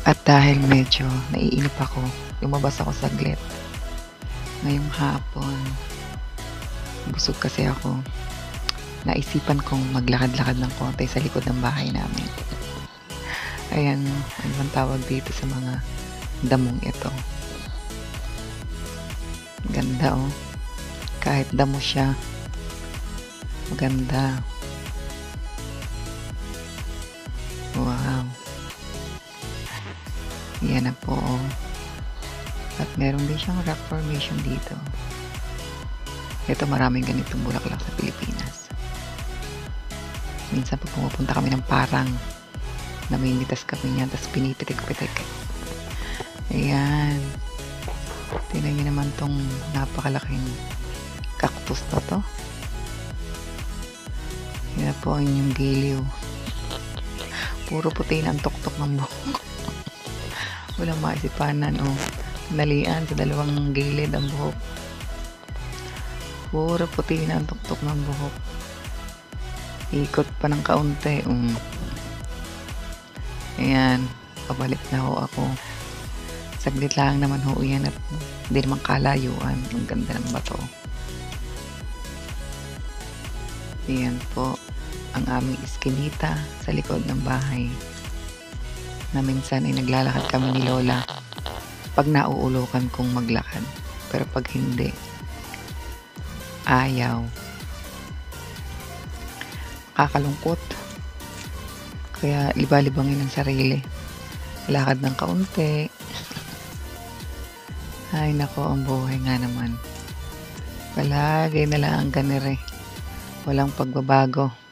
At dahil medyo naiinip ako, lumabas ako saglit. Ngayong hapon, busog kasi ako. Naisipan kong maglakad-lakad ng konti sa likod ng bahay namin. Ayan, ano bang tawag dito sa mga damong ito? Ganda oh. Kahit damo siya, maganda. Wow. Yan na po oh. At meron din siyang rock formation dito. Ito, maraming ganitong bulaklak sa Pilipinas. Minsan pag pumupunta kami ng parang, namimitas kami niyan, tapos pinipitik-pitik. Ayan. Tingnan niyo naman tong napakalaking cactus na to. Yan po ang inyong giliw. Puro puti na ang tuktok ng buhok. Walang maisipanan oh. Nalian sa dalawang gilid ang buhok. Puro puti na ang tuktok ng buhok. Ikot pa ng kaunti. Ayan. Pabalik na ho ako. Saglit lang naman ho yan at hindi naman kalayuan. Ang ganda ng bato. Ayan po ang aming iskinita sa likod ng bahay. Na minsan ay naglalakad kami ni Lola pag nauulukan kong maglakad. Pero pag hindi, ayaw. Kakalungkot. Kaya liba-libangin ang sarili. Lakad ng kaunti. Ay nako, ang buhay nga naman. Palagi na lang ang ganire. Walang pagbabago.